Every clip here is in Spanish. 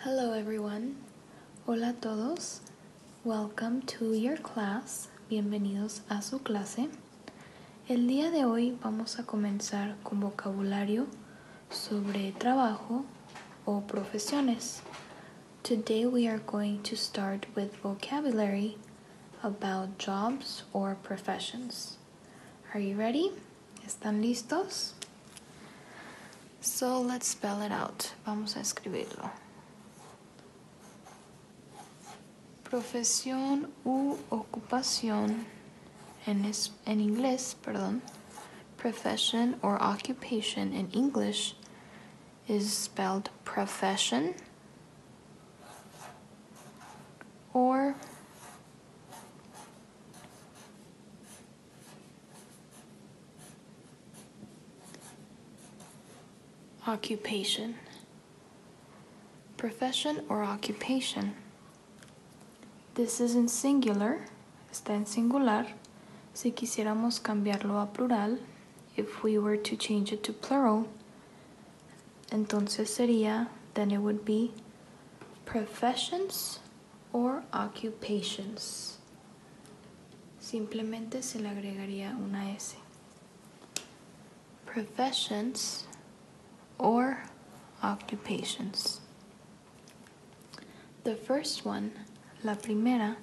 Hello everyone. Hola a todos. Welcome to your class. Bienvenidos a su clase. El día de hoy vamos a comenzar con vocabulario sobre trabajo o profesiones. Today we are going to start with vocabulary about jobs or professions. Are you ready? ¿Están listos? So let's spell it out. Vamos a escribirlo. Profesión u ocupación en inglés, profession or occupation in English is spelled profession or occupation. Profession or occupation. This is in singular, está en singular. Si quisiéramos cambiarlo a plural, if we were to change it to plural, entonces sería, then it would be professions or occupations. Simplemente se le agregaría una S. Professions or occupations. The first one, la primera,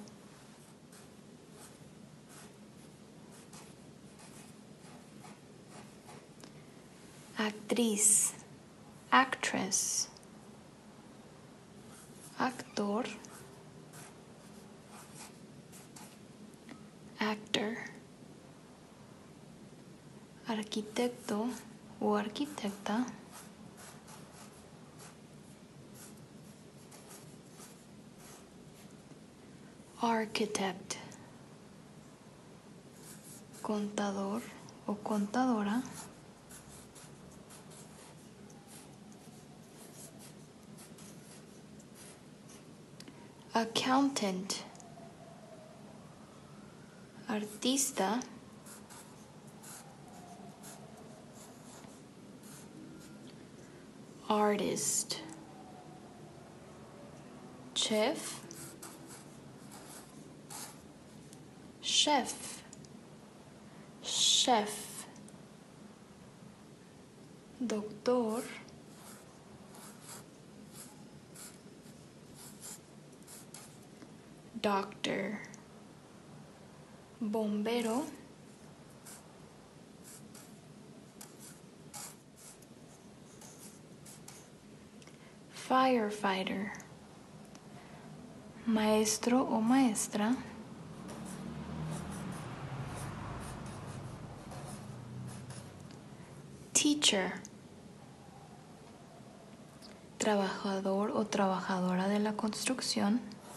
actriz, actress, actor, actor, arquitecto o arquitecta, architect, contador o contadora, accountant, artista, artist, chef, chef, chef, doctor, doctor, bombero, firefighter, maestro o maestra, teacher, trabajador o trabajadora de la construcción,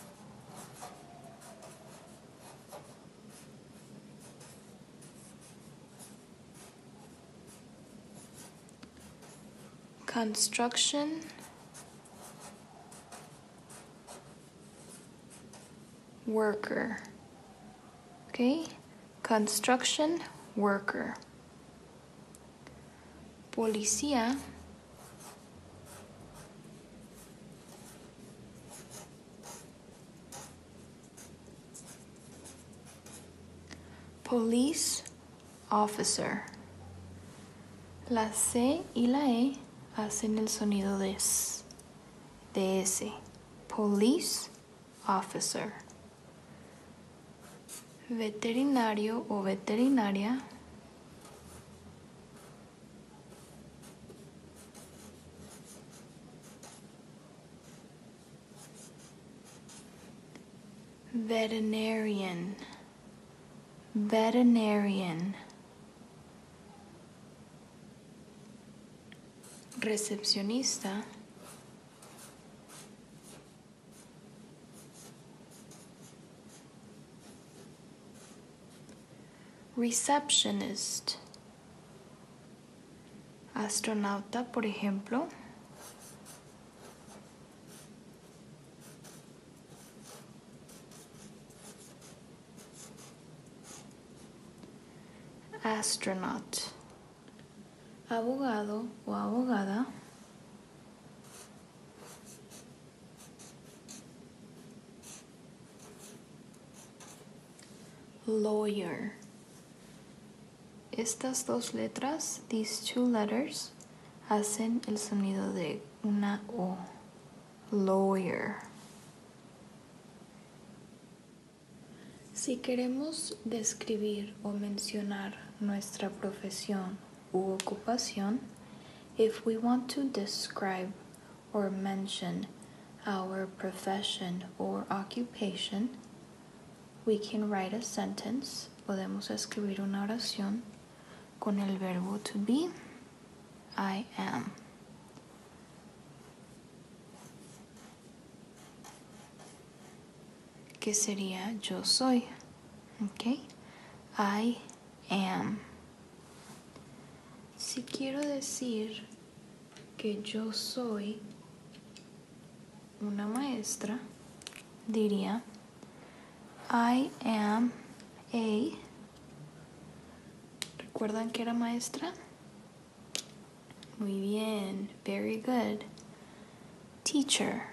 construction worker. Okay? Construction worker. Policía, police officer. La C y la E hacen el sonido de S, de S. Police officer. Veterinario o veterinaria. Veterinarian. Veterinarian. Recepcionista. Receptionist. Astronauta, por ejemplo. Astronaut. Abogado o abogada. lawyer. Estas dos letras, these two letters, hacen el sonido de una O. Lawyer. Si queremos describir o mencionar nuestra profesión u ocupación, if we want to describe or mention our profession or occupation, we can write a sentence. Podemos escribir una oración con el verbo to be, I am. Que sería yo soy. Okay? I am. Si quiero decir que yo soy una maestra, diría I am a. ¿Recuerdan que era maestra? Muy bien, very good. Teacher.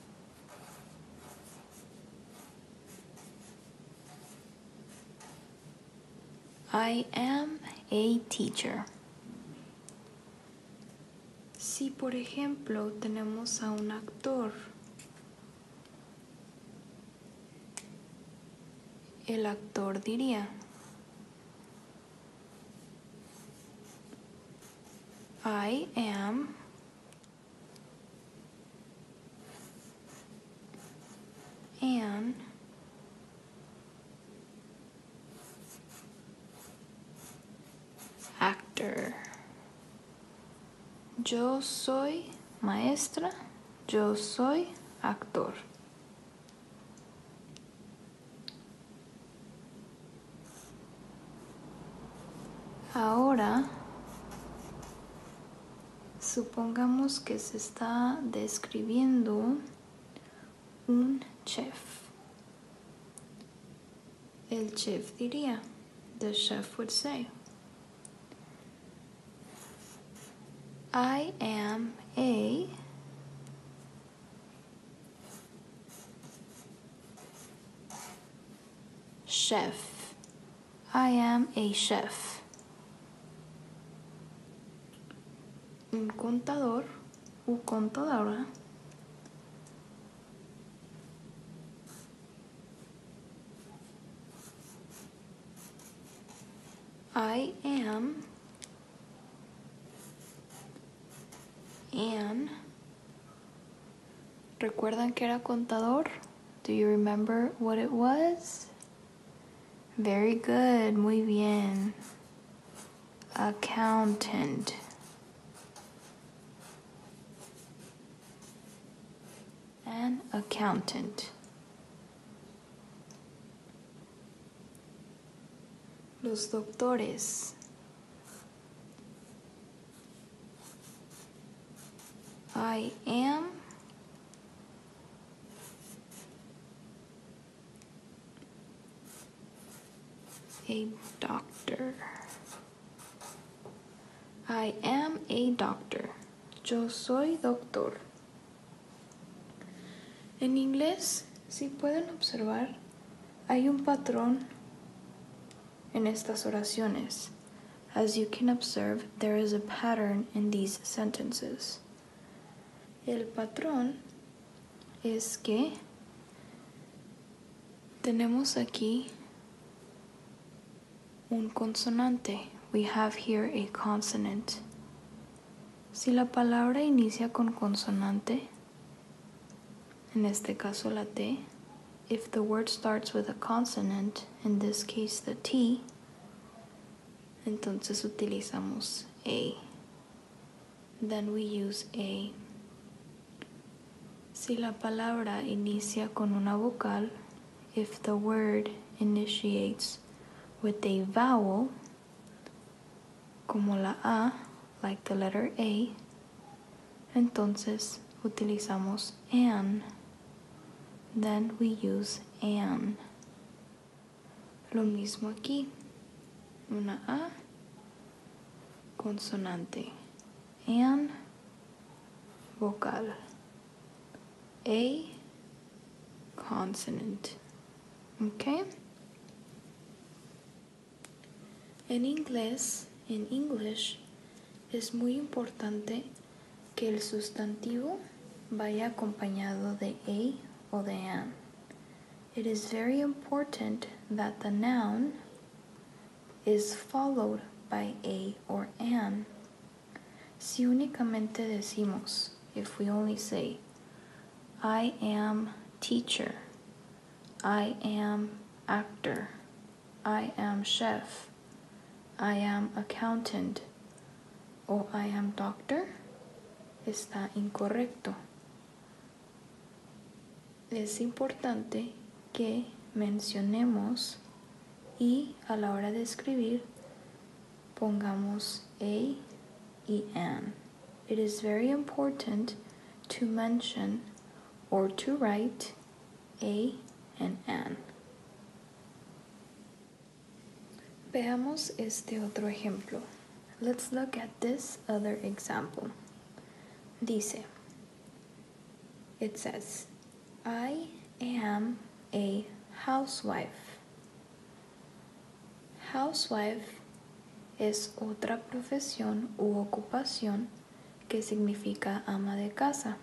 I am a teacher. Si por ejemplo tenemos a un actor, el actor diría I am an actor. Yo soy maestra, yo soy actor. Ahora, supongamos que se está describiendo un chef. El chef diría, the chef would say, I am a chef. I am a chef. Un contador u contadora I am an. ¿Recuerdan que era contador? Do you remember what it was? Very good, muy bien. Accountant. An accountant. Los doctores. I am a doctor. I am a doctor. Yo soy doctor. En inglés, si pueden observar, hay un patrón en estas oraciones. As you can observe, there is a pattern in these sentences. El patrón es que tenemos aquí un consonante. We have here a consonant. Si la palabra inicia con consonante, en este caso la T, if the word starts with a consonant, in this case the T, entonces utilizamos a. Then we use a. Si la palabra inicia con una vocal, if the word initiates with a vowel, como la A, like the letter A, entonces utilizamos an. Then we use an. Lo mismo aquí. Una A, consonante. An, vocal. A, consonant. Okay? En inglés, en English, es muy importante que el sustantivo vaya acompañado de a o de an. It is very important that the noun is followed by a or an. Si únicamente decimos, if we only say, I am teacher, I am actor, I am chef, I am accountant, o I am doctor, está incorrecto. Es importante que mencionemos y a la hora de escribir pongamos a y an. It is very important to mention or to write a and an. Veamos este otro ejemplo. Let's look at this other example. Dice, it says, I am a housewife. Housewife es otra profesión u ocupación que significa ama de casa.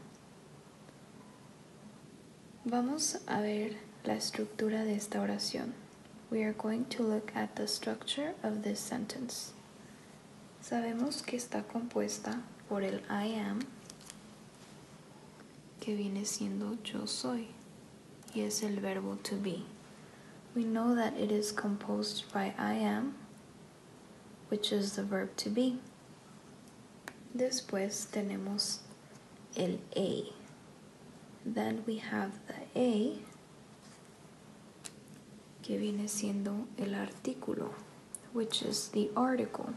Vamos a ver la estructura de esta oración. We are going to look at the structure of this sentence. Sabemos que está compuesta por el I am, que viene siendo yo soy, y es el verbo to be. We know that it is composed by I am, which is the verb to be. Después tenemos el a. Then we have the a, que viene siendo el artículo, which is the article.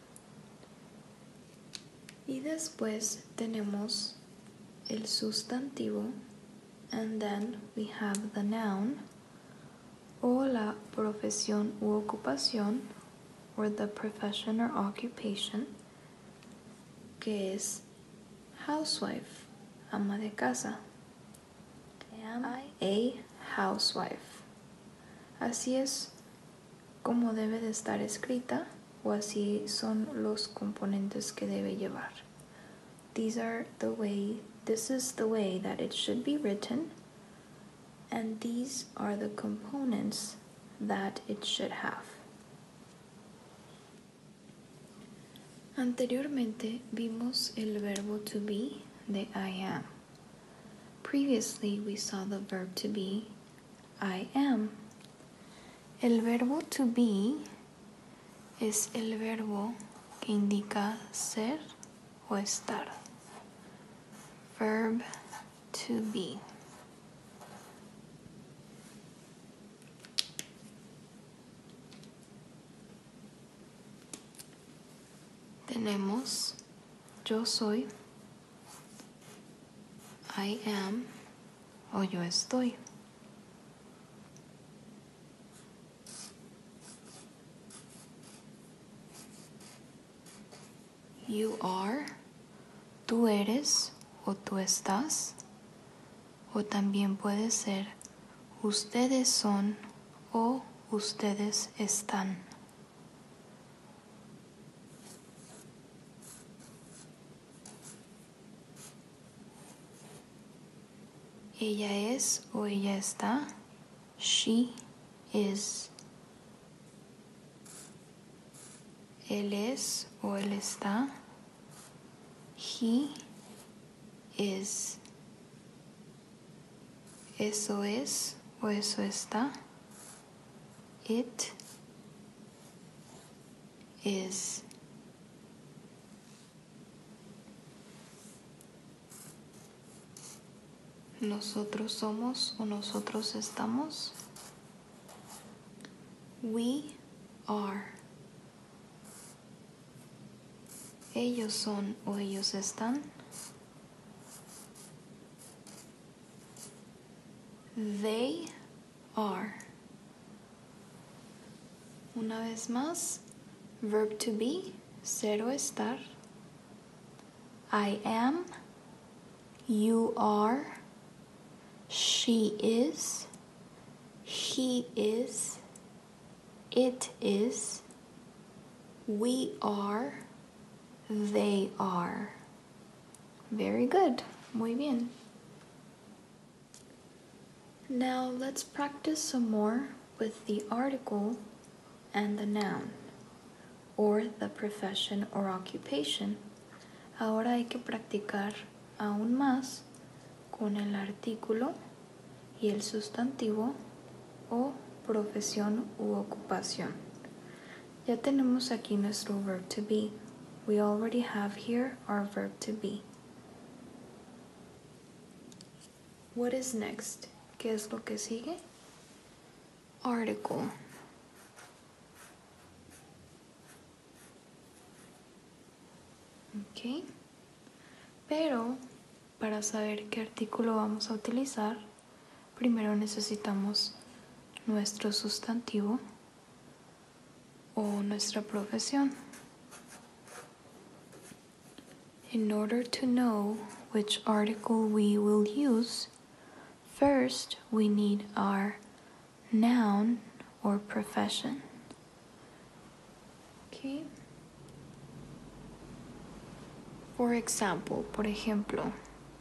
Y después tenemos el sustantivo, and then we have the noun, o la profesión u ocupación, or the profession or occupation, que es housewife, ama de casa. Am a housewife. Así es como debe de estar escrita, o así son los componentes que debe llevar. This is the way that it should be written, and these are the components that it should have. Anteriormente vimos el verbo to be de I am. Previously we saw the verb to be I am. El verbo to be es el verbo que indica ser o estar. Verb to be. Tenemos yo soy, I am o yo estoy. You are, tú eres o tú estás, o también puede ser ustedes son o ustedes están. Ella es o ella está, she is. Él es o él está, he is. Eso es o eso está, it is. Nosotros somos o nosotros estamos, we are. Ellos son o ellos están, they are. Una vez más, verb to be, ser o estar. I am, you are, she is, he is, it is, We are, they are. Very good. Muy bien. Now let's practice some more with the article and the noun, or the profession or occupation. Ahora hay que practicar aún más con el artículo y el sustantivo o profesión u ocupación. Ya tenemos aquí nuestro verb to be. We already have here our verb to be. What is next? ¿Qué es lo que sigue? Article. Ok. Pero para saber qué artículo vamos a utilizar, primero necesitamos nuestro sustantivo o nuestra profesión. In order to know which article we will use, first we need our noun or profession. Okay. For example, por ejemplo,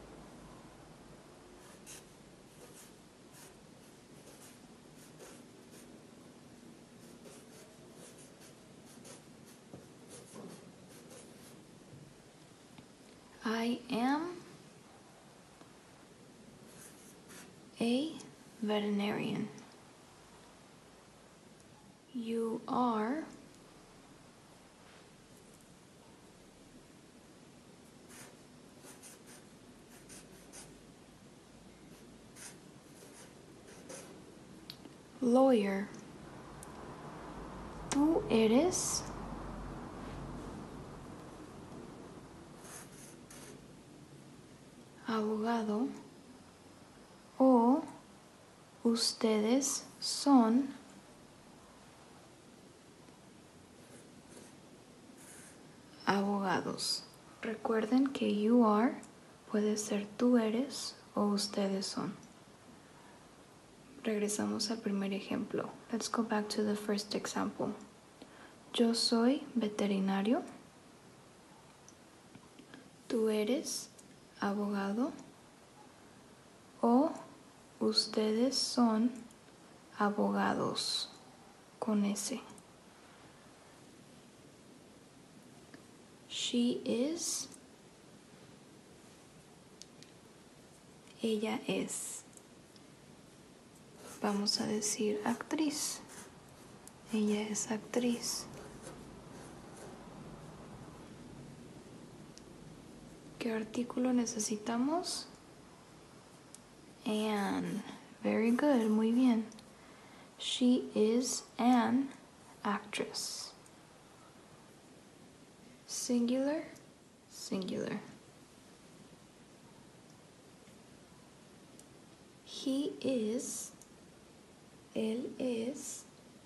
I am a veterinarian. You are lawyer. Tú eres abogado o ustedes son abogados. Recuerden que you are puede ser tú eres o ustedes son. Regresamos al primer ejemplo. Let's go back to the first example. Yo soy veterinario. Tú eres abogado o ustedes son abogados con S. She is. Ella es. Vamos a decir actriz. Ella es actriz. ¿Qué artículo necesitamos? An. Very good, muy bien. She is an actress. Singular, singular. He is, él es.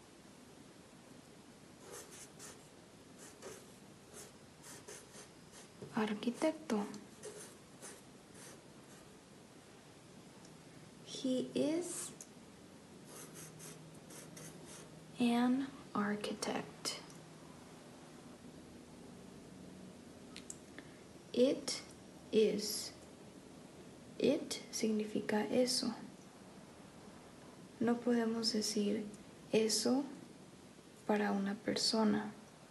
Arquitecto. He is an architect. It is. It significa eso. No podemos decir eso para una persona.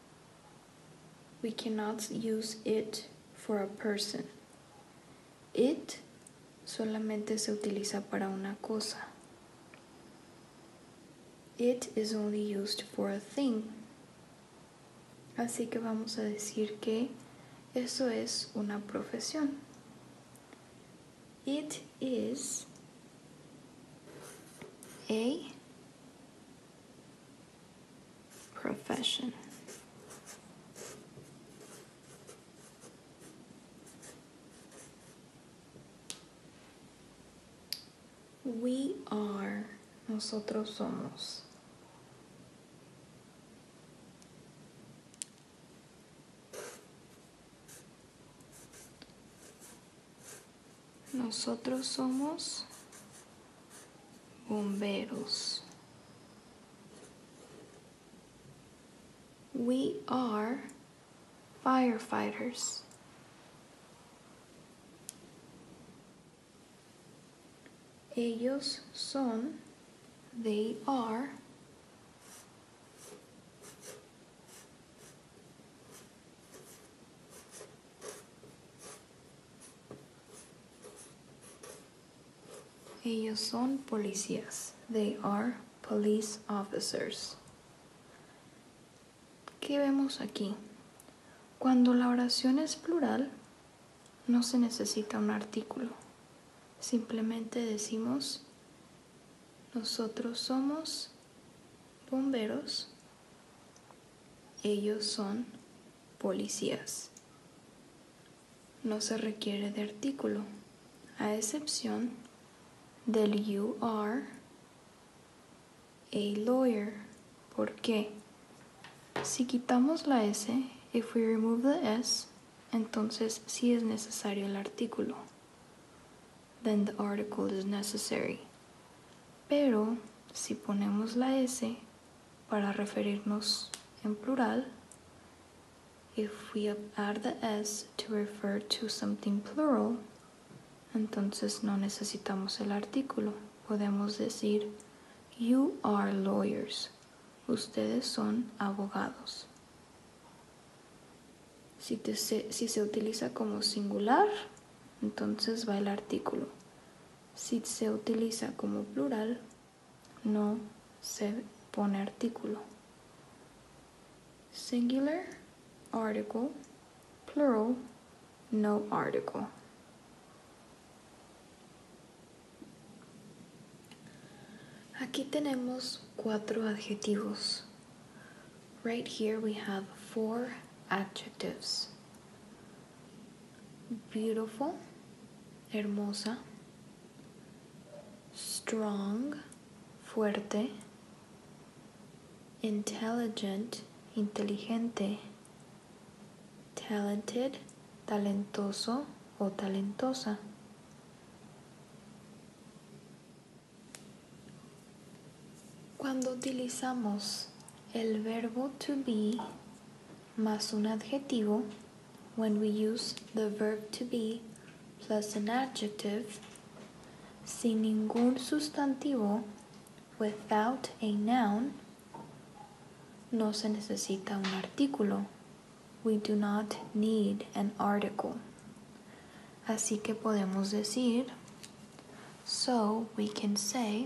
We cannot use it for a person. It solamente se utiliza para una cosa. It is only used for a thing. Así que vamos a decir que eso es una profesión. It is a profession. We are. Nosotros somos. Nosotros somos bomberos. We are firefighters. Ellos son, they are, ellos son policías. They are police officers. ¿Qué vemos aquí? Cuando la oración es plural, no se necesita un artículo. Simplemente decimos, nosotros somos bomberos, ellos son policías. No se requiere de artículo, a excepción del you are a lawyer. ¿Por qué? Si quitamos la S, if we remove the S, entonces sí es necesario el artículo. Then the article is necessary. Pero si ponemos la S para referirnos en plural, if we add the S to refer to something plural, entonces no necesitamos el artículo. Podemos decir, you are lawyers. Ustedes son abogados. Si se utiliza como singular, entonces va el artículo. Si se utiliza como plural, no se pone artículo. Singular, article, plural, no article. Aquí tenemos 4 adjetivos. Right here we have 4 adjectives. Beautiful, hermosa. Strong, fuerte. Intelligent, inteligente. Talented, talentoso o talentosa. Cuando utilizamos el verbo to be más un adjetivo, when we use the verb to be plus an adjective, sin ningún sustantivo, without a noun, no se necesita un artículo. We do not need an article. Así que podemos decir, so we can say,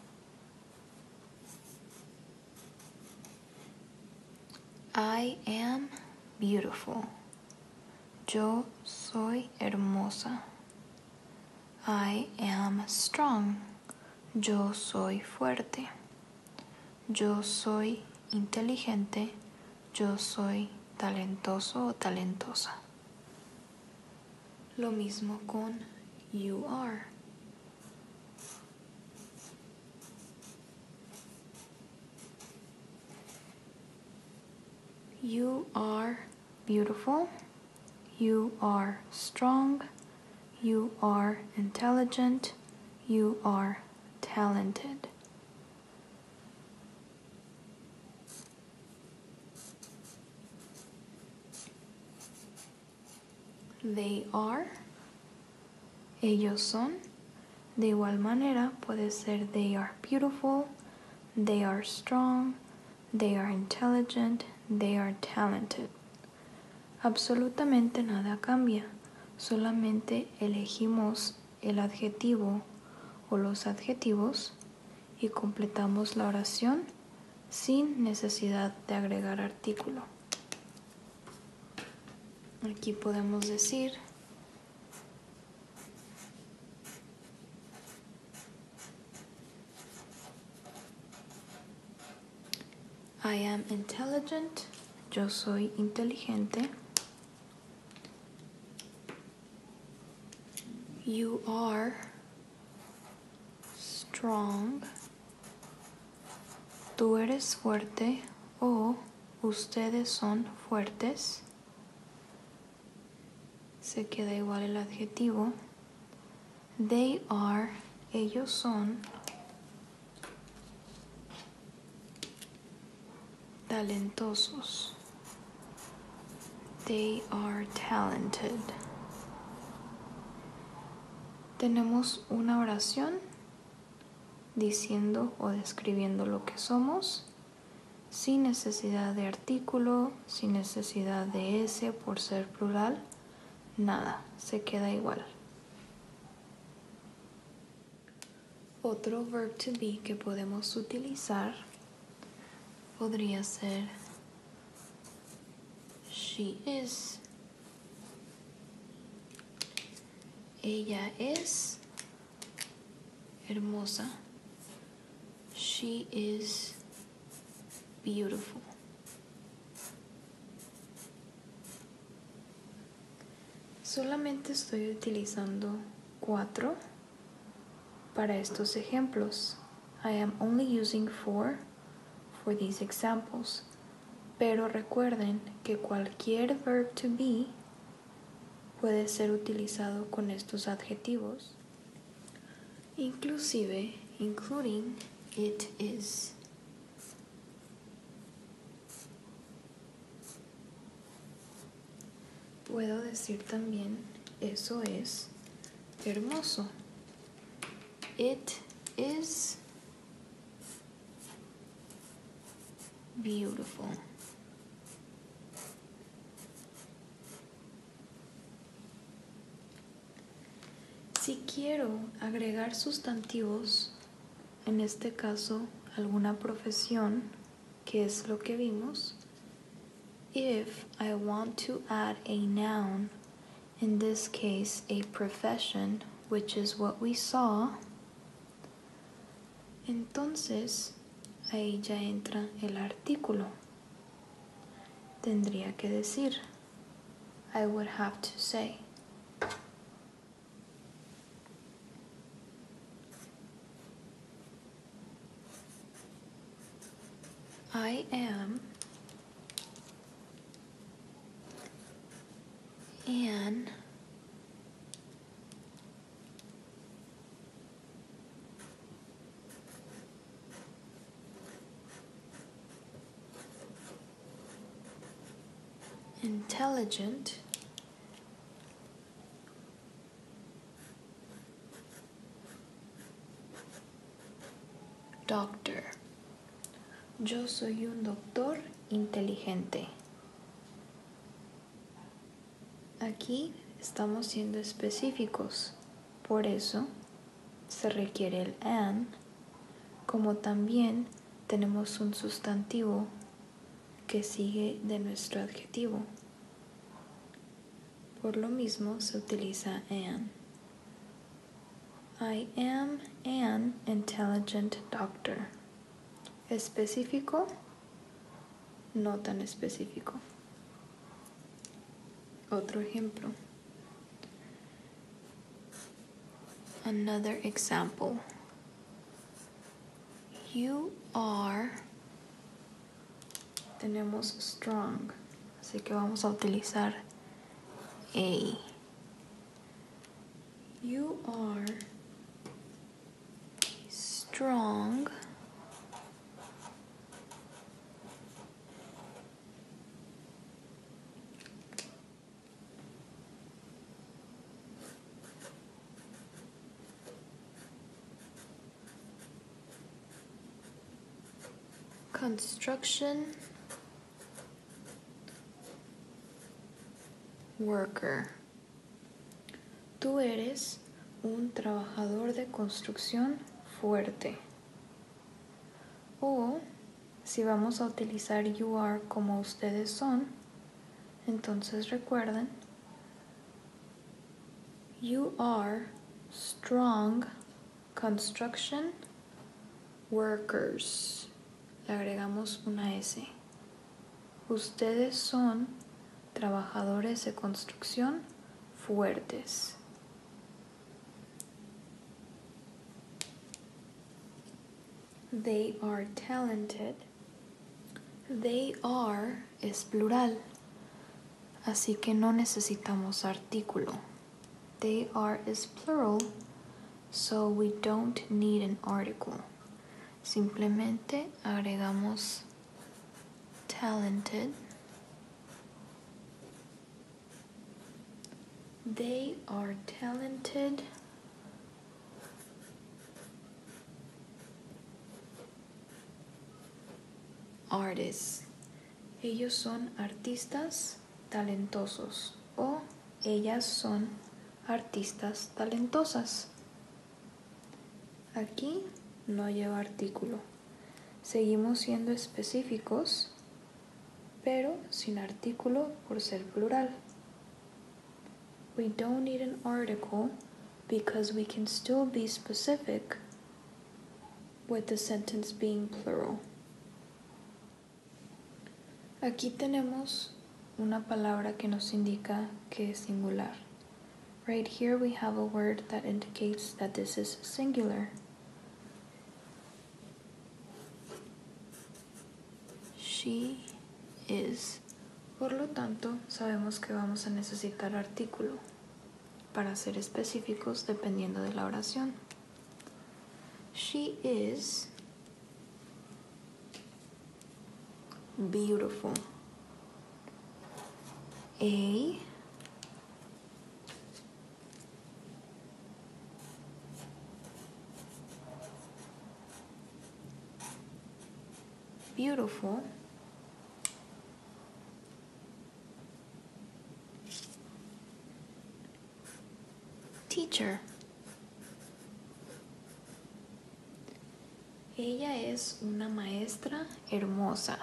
I am beautiful. Yo soy hermosa. I am strong. Yo soy fuerte. Yo soy inteligente. Yo soy talentoso o talentosa. Lo mismo con you are. You are beautiful. You are strong. You are intelligent. You are talented. They are. Ellos son. De igual manera puede ser they are beautiful, they are strong, they are intelligent, they are talented. Absolutamente nada cambia, solamente elegimos el adjetivo o los adjetivos y completamos la oración sin necesidad de agregar artículo. Aquí podemos decir I am intelligent. Yo soy inteligente. You are strong. Tú eres fuerte o ustedes son fuertes. Se queda igual el adjetivo. They are, ellos son talentosos. They are talented. Tenemos una oración diciendo o describiendo lo que somos, sin necesidad de artículo, sin necesidad de S por ser plural, nada, se queda igual. Otro verb to be que podemos utilizar podría ser she is. Ella es hermosa. She is beautiful. Solamente estoy utilizando 4 para estos ejemplos. I am only using 4 for these examples. Pero recuerden que cualquier verb to be puede ser utilizado con estos adjetivos, inclusive, including it is. Puedo decir también eso es hermoso. It is beautiful. Si quiero agregar sustantivos, en este caso alguna profesión, que es lo que vimos, if I want to add a noun, in this case a profession, which is what we saw, entonces ahí ya entra el artículo. Tendría que decir, I would have to say, I am an intelligent doctor. Yo soy un doctor inteligente. Aquí estamos siendo específicos, por eso se requiere el an, como también tenemos un sustantivo que sigue de nuestro adjetivo. Por lo mismo se utiliza an. I am an intelligent doctor. Específico, no tan específico. Otro ejemplo. Another example. You are. Tenemos strong, así que vamos a utilizar a. You are strong construction worker. Tú eres un trabajador de construcción fuerte. O si vamos a utilizar you are como ustedes son, entonces recuerden, you are strong construction workers. Le agregamos una S. Ustedes son trabajadores de construcción fuertes. They are talented. They are es plural, así que no necesitamos artículo. They are is plural, so we don't need an article. Simplemente agregamos talented They are talented artists. Ellos son artistas talentosos o ellas son artistas talentosas. Aquí no lleva artículo. Seguimos siendo específicos, pero sin artículo por ser plural. We don't need an article because we can still be specific with the sentence being plural. Aquí tenemos una palabra que nos indica que es singular. Right here we have a word that indicates that this is singular. She is. Por lo tanto, sabemos que vamos a necesitar artículo para ser específicos dependiendo de la oración. She is beautiful. A beautiful teacher. Ella es una maestra hermosa.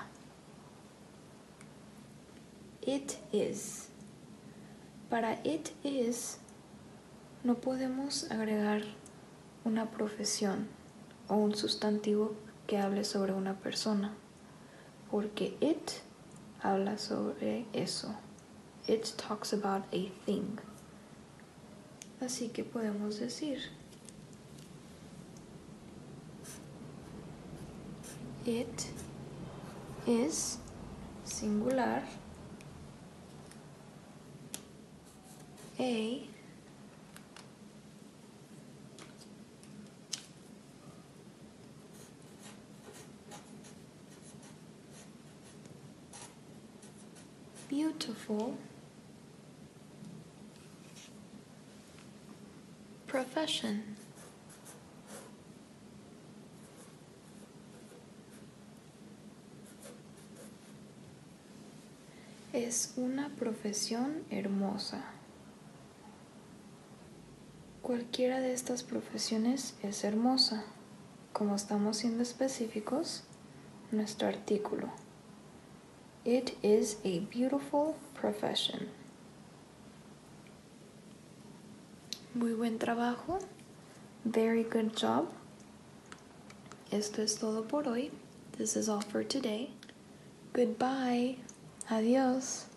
It is. Para it is no podemos agregar una profesión o un sustantivo que hable sobre una persona, porque it habla sobre eso. It talks about a thing. Así que podemos decir it is singular a beautiful profession. Es una profesión hermosa. Cualquiera de estas profesiones es hermosa. Como estamos siendo específicos, nuestro artículo. It is a beautiful profession. Muy buen trabajo. Very good job. Esto es todo por hoy. This is all for today. Goodbye. Adiós.